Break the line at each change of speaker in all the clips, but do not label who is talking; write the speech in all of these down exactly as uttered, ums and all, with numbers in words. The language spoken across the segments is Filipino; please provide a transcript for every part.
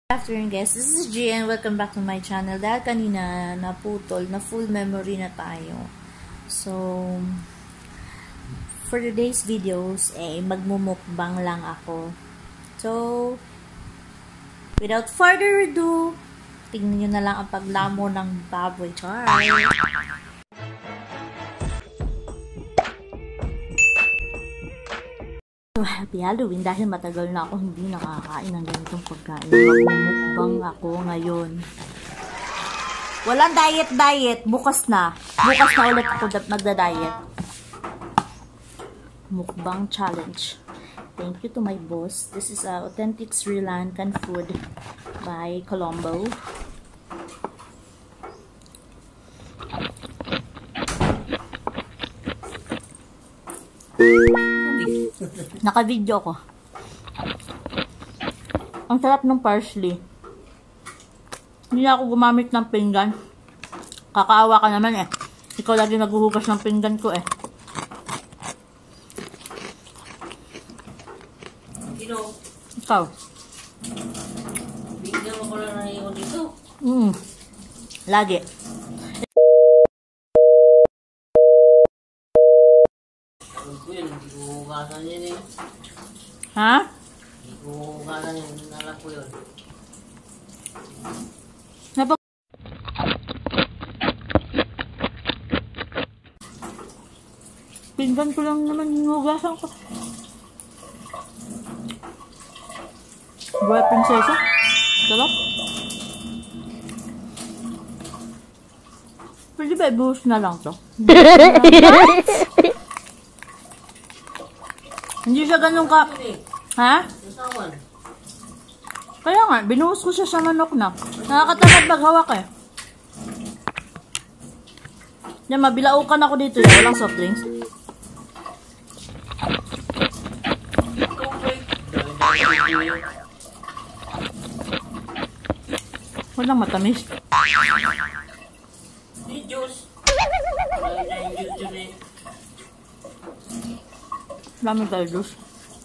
Good afternoon guys, this is G and welcome back to my channel. Dahil kanina naputol, na full memory na tayo. So, for today's videos, eh, magmumukbang lang ako. So, without further ado, tingnan nyo na lang ang paglamo ng baboy. Char! So, happy Halloween dahil matagal na ako hindi nakakain ng ganitong pagkain. Magmumukbang ako ngayon. Walang diet-diet. Bukas na. Bukas na ulit ako magda-diet. Mukbang challenge. Thank you to my boss. This is uh, authentic Sri Lankan food by Colombo. Naka-video ko. Ang sarap ng parsley. Hindi na ako gumamit ng pinggan. Kakaawa ka naman eh. Ikaw lagi naghuhugas ng pinggan ko eh.
Sino?
Ikaw.
Bigyan mo ko lang na iyon dito.
Mm. Lagi.
Hugasan yun eh.
Ha?
Hugasan yun. Nalak ko yun.
Napag... Pinggan ko lang naman hinugasan ko. Buhay prinsesa. Sarap. Pwede ba ibuhos na lang to? Hindi siya ganun ka... Ha? Kaya nga, binuhos ko siya sa manok na. Nakakatamad maghawak eh. Yan, mabilaukan ako dito. Yan, walang soft drinks. Walang matamis.
Di juice.
Dami tayo juice.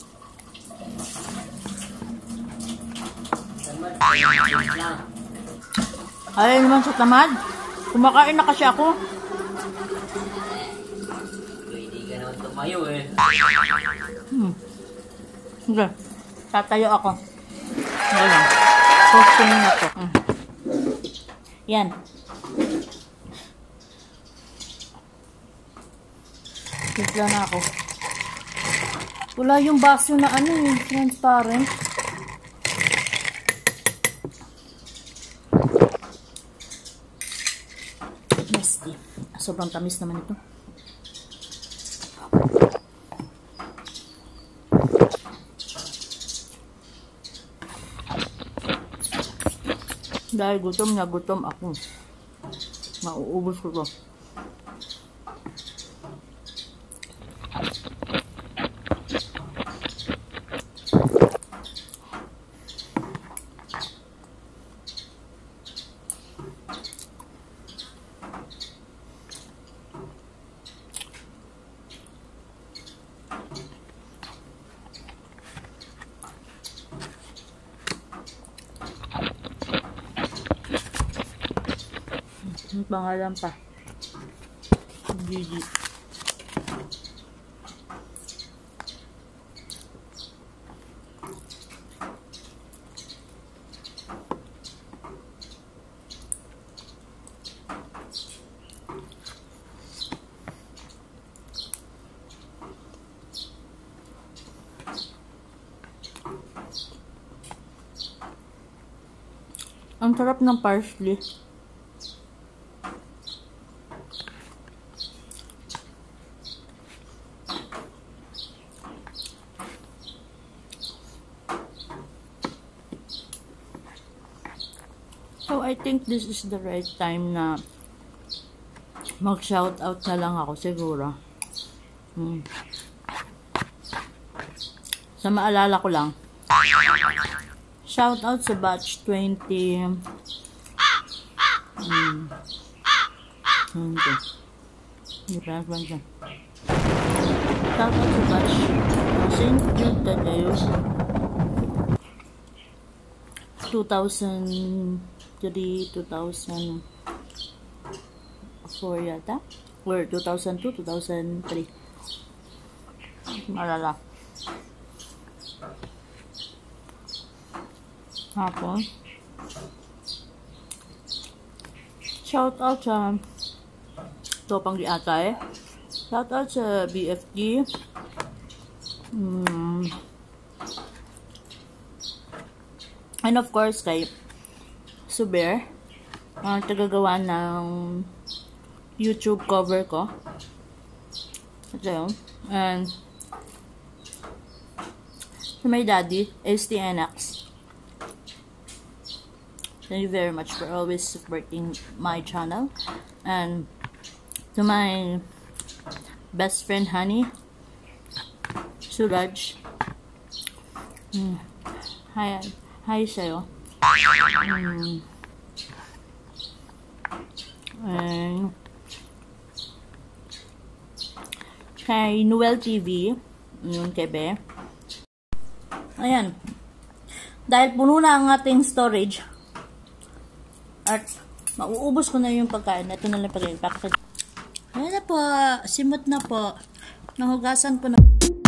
Ay naman sa tamad. Kumakain na kasi ako.
Hindi ka naman tumayo eh.
Hmm. Sige. Tatayo ako. Sige lang. Posting na ako. Hmm. Yan. Timpla na ako. Wala yung baso na ano yung transparent. Nasty. Sobrang tamis naman ito. Dahil gutom na gutom ako. Mauubos ko to. Ang pangalan pa. Gigi. Ang sarap ng parsley. So, I think this is the right time na mag-shoutout na lang ako siguro. Hmm. Sa maalala ko lang. Shoutout sa batch twenty. Hmm. Okay. Shoutout sa batch Saint Jude Tadeus. two thousand three, two thousand four yata. Or two thousand two, two thousand three. Malala. Tapos, shout out sa Topang di ata eh. Shout out sa B F G. Mm. And of course, kay Suber, ang tagagawa ng YouTube cover ko. Ito yun. And to my daddy, S T N X. Thank you very much for always supporting my channel. And to my best friend, Honey, Suraj. Mm. Hi, hi sa'yo. Mm. And kay Noel T V, yun kay Be. Ayan. Dahil puno na ang ating storage, at mauubos ko na yung pagkain. Ito na lang pagkain. Ayan na po. Simot na po. Nahugasan ko na.